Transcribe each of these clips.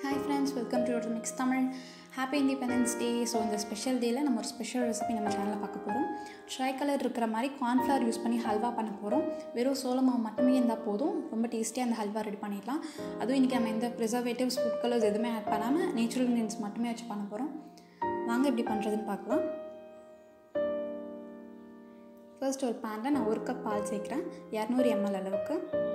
Hi friends, welcome to Dodo Mix Tamil. Happy Independence Day. So in the special day la நம்ம ஒரு special recipe நம்ம சேனல்ல பார்க்க போறோம். Tri-colour இருக்கிற மாதிரி corn flour யூஸ் பண்ணி ஹல்வா பண்ண போறோம். வெறும் சோள மாவு மட்டுமே இருந்தா போதும். ரொம்ப டேஸ்டியா அந்த ஹல்வா ரெடி பண்ணிடலாம். அதுவும் இன்னைக்கு நம்ம எந்த preservatives, food colors எதுவுமே ஆட் பண்ணாம நேச்சுரல் ingredients மட்டுமே வச்சு பண்ண போறோம். வாங்க எப்படி பண்றதுன்னு பார்க்கலாம். First ஒரு panல நான் 1 கப் பால் சேர்க்கிறேன். 200 ml அளவுக்கு.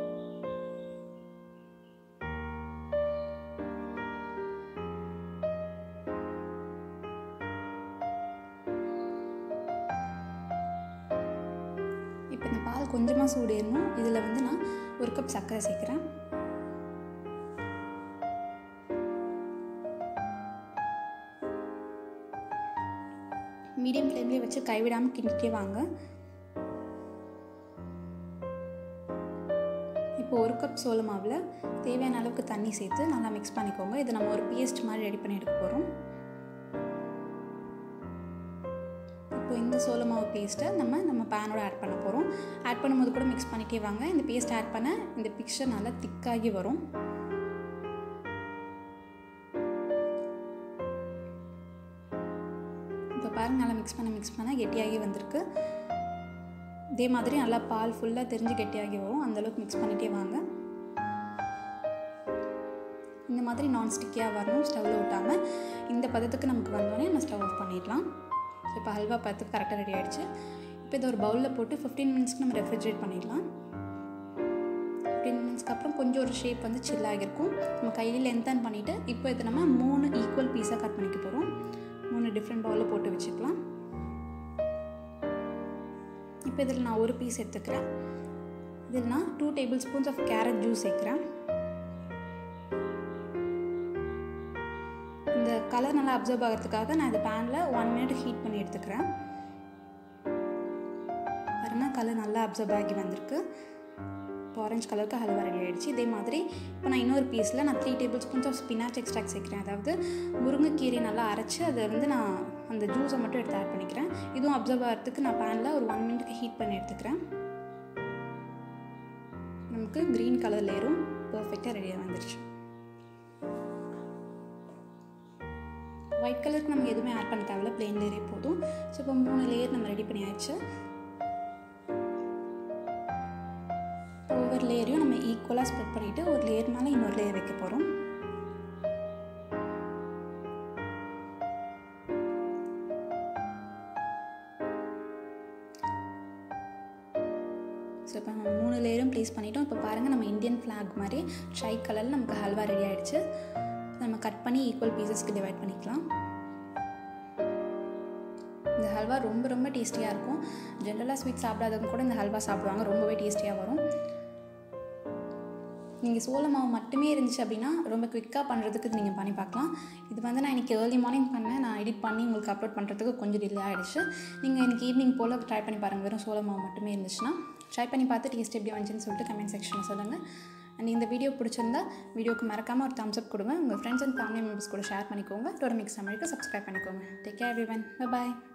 இப்போ இந்த பால் கொஞ்சமாக சூடேறணும். இதில் வந்து நான் 1 கப் சர்க்கரை சேர்க்குறேன். மீடியம் ஃப்ளேம்லேயே வச்சு கைவிடாமல் கிண்டிட்டே வாங்க. இப்போ 1 கப் சோள மாவில் தேவையான அளவுக்கு தண்ணி சேர்த்து நல்லா மிக்ஸ் பண்ணிக்கோங்க. இது நம்ம ஒரு பேஸ்ட் மாதிரி ரெடி பண்ணி எடுக்க போகிறோம். இப்போ இந்த சோள மாவு பேஸ்ட்டை நம்ம பேனோட ஆட் பண்ண போகிறோம். ஆட் பண்ணும்போது கூட மிக்ஸ் பண்ணிகிட்டே வாங்க. இந்த பேஸ்ட் ஆட் பண்ண இந்த பிக்சர் நல்லா திக்காகி வரும். இப்போ பாருங்க, நல்லா மிக்ஸ் பண்ண கெட்டியாகி வந்திருக்கு. இதே மாதிரி நல்லா பால் ஃபுல்லாக தெரிஞ்சு கெட்டியாகி வரும். அந்தளவுக்கு மிக்ஸ் பண்ணிகிட்டே வாங்க. இந்த மாதிரி நான்ஸ்டிக்கியாக வரணும். ஸ்டவ்வில் விட்டாமல் இந்த பதத்துக்கு நமக்கு வந்தோடனே நம்ம ஸ்டவ் ஆஃப் பண்ணிடலாம். இப்போ ஹல்வா பார்த்துக்கு கரெக்டாக ரெடி ஆகிடுச்சு. இப்போ இதை ஒரு பவுலில் போட்டு 15 மினிட்ஸ்க்கு நம்ம ரெஃப்ரிஜரேட் பண்ணிடலாம். 15 மினிட்ஸ்க்கு அப்புறம் கொஞ்சம் ஒரு ஷேப் வந்து சில் ஆகிருக்கும். நம்ம கையில் லென்த்தான் பண்ணிவிட்டு இப்போ இதை நம்ம 3 ஈக்குவல் பீஸாக கட் பண்ணிக்க போகிறோம். 3 டிஃப்ரெண்ட் பவுலில் போட்டு வச்சுக்கலாம். இப்போ இதில் நான் ஒரு பீஸ் எடுத்துக்கிறேன். இதில் நான் 2 table spoons of carrot juice சேர்க்குறேன். இந்த கலர் நல்லா அப்சர்வ் ஆகிறதுக்காக நான் இந்த பேனில் 1 மினிட் ஹீட் பண்ணி எடுத்துக்கிறேன். பாருங்க, கலர் நல்லா அப்சர்வ் ஆகி வந்திருக்கு. ஆரஞ்சு கலருக்கு ஹல்வா ரெடி ஆகிடுச்சு. இதே மாதிரி இப்போ நான் இன்னொரு பீஸில் நான் 3 table spoons of spinach extract சேர்க்குறேன். அதாவது முருங்கைக்கீரை நல்லா அரைச்சி அதை வந்து நான் அந்த ஜூஸை மட்டும் எடுத்து ஆட் பண்ணிக்கிறேன். இதுவும் அப்சர்வ் ஆகிறதுக்கு நான் பேனில் ஒரு 1 மினிட்க்கு ஹீட் பண்ணி எடுத்துக்கிறேன். நமக்கு க்ரீன் கலர் லேயரும் பர்ஃபெக்டாக ரெடியாக வந்துடுச்சு. ஒயிட் கலருக்கு நம்ம எதுவுமே ஆட் பண்ண தேவையில்ல, பிளெயின் லேயரே போதும். ஸோ இப்போ 3 லேயர் நம்ம ரெடி பண்ணியாச்சு. ஒவ்வொரு லேயரையும் நம்ம ஈக்குவலாக ஸ்ப்ரெட் பண்ணிவிட்டு ஒரு லேயர் மேலே இன்னொரு லேயர் வைக்க போகிறோம். ஸோ இப்போ நம்ம 3 லேயரும் ப்ளேஸ் பண்ணிட்டோம். இப்போ பாருங்கள், நம்ம இந்தியன் ஃப்ளாக் மாதிரி ட்ரை கலரில் நமக்கு ஹல்வா ரெடி ஆகிடுச்சு. நம்ம கட் பண்ணி ஈக்குவல் பீசஸ்க்கு டிவைட் பண்ணிக்கலாம். இந்த ஹல்வா ரொம்ப ரொம்ப டேஸ்டியாக இருக்கும். ஜென்ரலாக ஸ்வீட் சாப்பிடாதவங்க கூட இந்த ஹல்வா சாப்பிடுவாங்க. ரொம்பவே டேஸ்டியாக வரும். நீங்கள் சோள மாவு மட்டுமே இருந்துச்சு அப்படின்னா ரொம்ப குவிக்காக பண்ணுறதுக்கு இது நீங்கள் பண்ணி பார்க்கலாம். இது வந்து நான் இன்றைக்கி ஏர்லி மார்னிங் பண்ணேன். நான் எடிட் பண்ணி உங்களுக்கு அப்லோட் பண்ணுறதுக்கு கொஞ்சம் டிலே ஆகிடுச்சு. நீங்கள் இன்றைக்கி ஈவினிங் போல் ட்ரை பண்ணி பாருங்கள். வெறும் சோள மாவு மட்டுமே இருந்துச்சுன்னா ட்ரை பண்ணி பார்த்து டேஸ்ட் எப்படி வந்துச்சுன்னு சொல்லிட்டு கமெண்ட் செக்ஷனில் சொல்லுங்கள். அண்ட் இந்த வீடியோ பிடிச்சிருந்தா வீடியோக்கு மறக்காமல் ஒரு தம்ஸ் அப் கொடுங்க. உங்கள் ஃப்ரெண்ட்ஸ் அண்ட் ஃபேமிலி மெம்பர்ஸ் கூட ஷேர் பண்ணிக்கோங்க. டோடோ மிக்ஸ் தமிழுக்கு சப்ஸ்கிரைப் பண்ணிக்கோங்க. Take care everyone. பை பாய்.